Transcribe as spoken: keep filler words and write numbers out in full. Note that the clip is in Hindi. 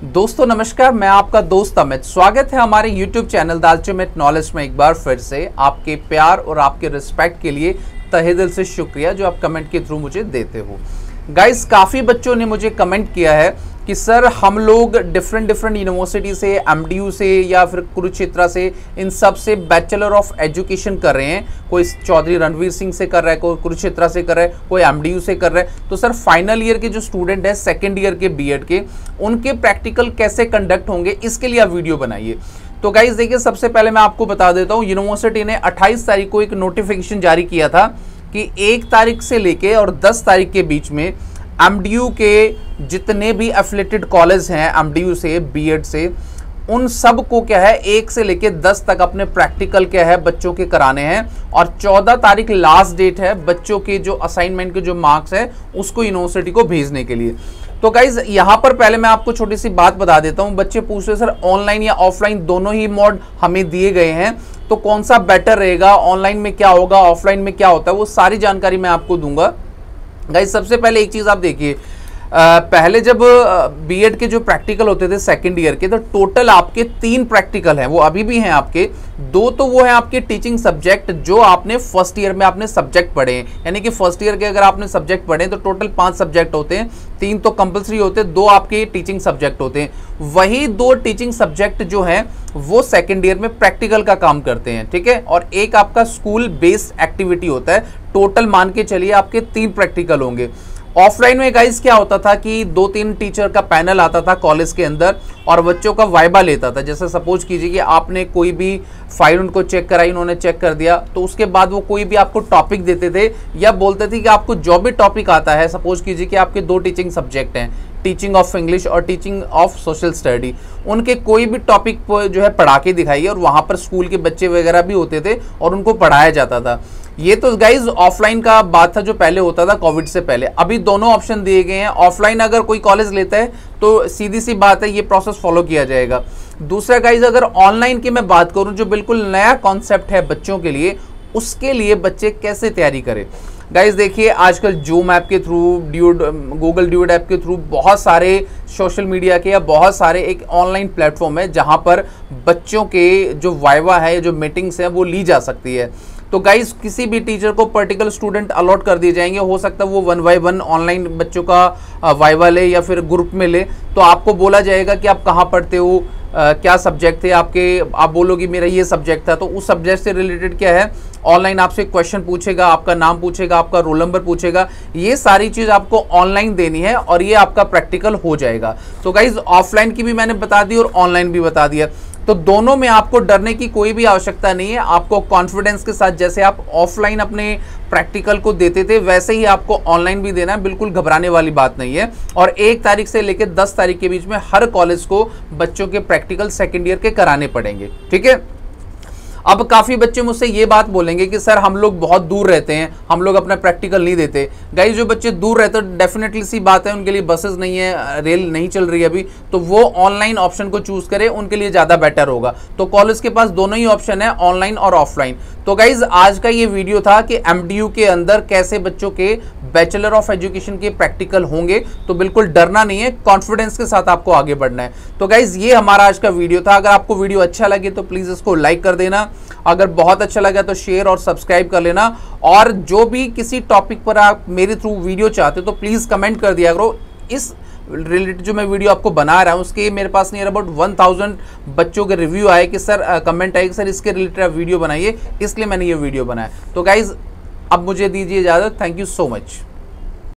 दोस्तों नमस्कार, मैं आपका दोस्त अमित। स्वागत है हमारे YouTube channel the ultimate knowledge में। एक बार फिर से आपके प्यार और आपके रिस्पेक्ट के लिए तहे दिल से शुक्रिया जो आप कमेंट के थ्रू मुझे देते हो। गाइस, काफ़ी बच्चों ने मुझे कमेंट किया है कि सर हम लोग डिफरेंट डिफरेंट यूनिवर्सिटी से, एमडीयू से या फिर कुरुक्षेत्र से, इन सब से बैचलर ऑफ एजुकेशन कर रहे हैं। कोई चौधरी रणवीर सिंह से कर रहा है, कोई कुरुक्षेत्र से कर रहा है, कोई एमडीयू से कर रहा है। तो सर फाइनल ईयर के जो स्टूडेंट है, सेकेंड ईयर के बीएड के, उनके प्रैक्टिकल कैसे कंडक्ट होंगे, इसके लिए आप वीडियो बनाइए। तो गाइज देखिए, सबसे पहले मैं आपको बता देता हूँ, यूनिवर्सिटी ने अट्ठाईस तारीख को एक नोटिफिकेशन जारी किया था कि एक तारीख से लेके और दस तारीख के बीच में एमडीयू के जितने भी एफिलेटेड कॉलेज हैं एमडीयू से, बीएड से, उन सब को क्या है एक से लेके दस तक अपने प्रैक्टिकल क्या है बच्चों के कराने हैं। और चौदह तारीख लास्ट डेट है बच्चों के जो असाइनमेंट के जो मार्क्स है उसको यूनिवर्सिटी को भेजने के लिए। तो गाइज यहाँ पर पहले मैं आपको छोटी सी बात बता देता हूँ। बच्चे पूछ रहे सर ऑनलाइन या ऑफलाइन दोनों ही मोड हमें दिए गए हैं, तो कौन सा बेटर रहेगा, ऑनलाइन में क्या होगा, ऑफलाइन में क्या होता है, वो सारी जानकारी मैं आपको दूंगा। गाइस सबसे पहले एक चीज़ आप देखिए, पहले जब बीएड के जो प्रैक्टिकल होते थे सेकंड ईयर के, तो टोटल आपके तीन प्रैक्टिकल हैं, वो अभी भी हैं आपके। दो तो वो है आपके टीचिंग सब्जेक्ट जो आपने फर्स्ट ईयर में आपने सब्जेक्ट पढ़े हैं, यानी कि फर्स्ट ईयर के अगर आपने सब्जेक्ट पढ़े तो टोटल पांच सब्जेक्ट होते हैं, तीन तो कंपलसरी होते हैं, दो आपके टीचिंग सब्जेक्ट होते हैं। वही दो टीचिंग सब्जेक्ट जो हैं वो सेकेंड ईयर में प्रैक्टिकल का काम करते हैं, ठीक है। और एक आपका स्कूल बेस्ड एक्टिविटी होता है। टोटल मान के चलिए आपके तीन प्रैक्टिकल होंगे। ऑफलाइन में गाइस क्या होता था कि दो तीन टीचर का पैनल आता था कॉलेज के अंदर और बच्चों का वाइबा लेता था। जैसे सपोज कीजिए कि आपने कोई भी फाइल उनको चेक कराई, उन्होंने चेक कर दिया, तो उसके बाद वो कोई भी आपको टॉपिक देते थे या बोलते थे कि आपको जो भी टॉपिक आता है, सपोज कीजिए कि आपके दो टीचिंग सब्जेक्ट हैं, टीचिंग ऑफ इंग्लिश और टीचिंग ऑफ सोशल स्टडी, उनके कोई भी टॉपिक जो है पढ़ा के दिखाइए, और वहाँ पर स्कूल के बच्चे वगैरह भी होते थे और उनको पढ़ाया जाता था। ये तो गाइज ऑफलाइन का बात था जो पहले होता था कोविड से पहले। अभी दोनों ऑप्शन दिए गए हैं। ऑफलाइन अगर कोई कॉलेज लेता है तो सीधी सी बात है ये प्रोसेस फॉलो किया जाएगा। दूसरा गाइज अगर ऑनलाइन की मैं बात करूं, जो बिल्कुल नया कॉन्सेप्ट है बच्चों के लिए, उसके लिए बच्चे कैसे तैयारी करें। गाइज देखिए, आजकल जूम ऐप के through, Duo Google Duo app के थ्रू बहुत सारे सोशल मीडिया के या बहुत सारे एक ऑनलाइन प्लेटफॉर्म है जहां पर बच्चों के जो वाइवा है, जो मीटिंग्स है, वो ली जा सकती है। तो गाइज किसी भी टीचर को पर्टिकुलर स्टूडेंट अलॉट कर दिए जाएंगे। हो सकता है वो वन बाय वन ऑनलाइन बच्चों का वाइवा ले या फिर ग्रुप में ले, तो आपको बोला जाएगा कि आप कहाँ पढ़ते हो, आ, क्या सब्जेक्ट थे आपके, आप बोलोगे मेरा ये सब्जेक्ट था, तो उस सब्जेक्ट से रिलेटेड क्या है ऑनलाइन आपसे क्वेश्चन पूछेगा, आपका नाम पूछेगा, आपका रोल नंबर पूछेगा। ये सारी चीज़ आपको ऑनलाइन देनी है और ये आपका प्रैक्टिकल हो जाएगा। तो गाइज ऑफलाइन की भी मैंने बता दी और ऑनलाइन भी बता दिया, तो दोनों में आपको डरने की कोई भी आवश्यकता नहीं है। आपको कॉन्फिडेंस के साथ जैसे आप ऑफलाइन अपने प्रैक्टिकल को देते थे वैसे ही आपको ऑनलाइन भी देना है, बिल्कुल घबराने वाली बात नहीं है। और एक तारीख से लेकर दस तारीख के बीच में हर कॉलेज को बच्चों के प्रैक्टिकल सेकेंड ईयर के कराने पड़ेंगे, ठीक है। अब काफ़ी बच्चे मुझसे ये बात बोलेंगे कि सर हम लोग बहुत दूर रहते हैं, हम लोग अपना प्रैक्टिकल नहीं देते। गाइस जो बच्चे दूर रहते हैं डेफिनेटली सी बात है, उनके लिए बसेस नहीं है, रेल नहीं चल रही है अभी, तो वो ऑनलाइन ऑप्शन को चूज करें, उनके लिए ज़्यादा बेटर होगा। तो कॉलेज के पास दोनों ही ऑप्शन है, ऑनलाइन और ऑफलाइन। तो गाइज आज का ये वीडियो था कि एमडीयू के अंदर कैसे बच्चों के बैचलर ऑफ एजुकेशन के प्रैक्टिकल होंगे। तो बिल्कुल डरना नहीं है, कॉन्फिडेंस के साथ आपको आगे बढ़ना है। तो गाइज ये हमारा आज का वीडियो था। अगर आपको वीडियो अच्छा लगे तो प्लीज़ इसको लाइक कर देना, अगर बहुत अच्छा लगा तो शेयर और सब्सक्राइब कर लेना। और जो भी किसी टॉपिक पर आप मेरे थ्रू वीडियो चाहते हो तो प्लीज़ कमेंट कर दिया करो। इस रिलेटेड जो मैं वीडियो आपको बना रहा हूँ उसके मेरे पास नियर अबाउट वन थाउजेंड बच्चों के रिव्यू आए कि सर कमेंट आए कि सर इसके रिलेटेड आप वीडियो बनाइए, इसलिए मैंने ये वीडियो बनाया। तो गाइज अब मुझे दीजिए इजाज़त। Thank you so much.